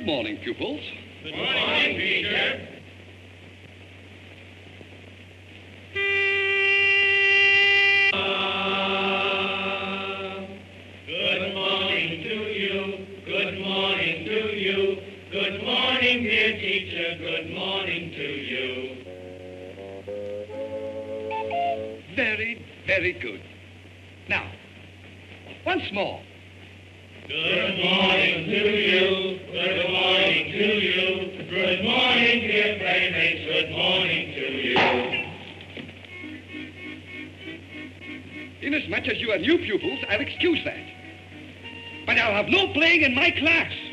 Good morning, pupils. Good morning, teacher. Good morning to you. Good morning to you. Good morning, dear teacher. Good morning to you. Very, very good. Now, once more. Good morning to you. Good morning to you. Good morning, dear playmates. Good morning to you. Inasmuch as you are new pupils, I'll excuse that. But I'll have no playing in my class.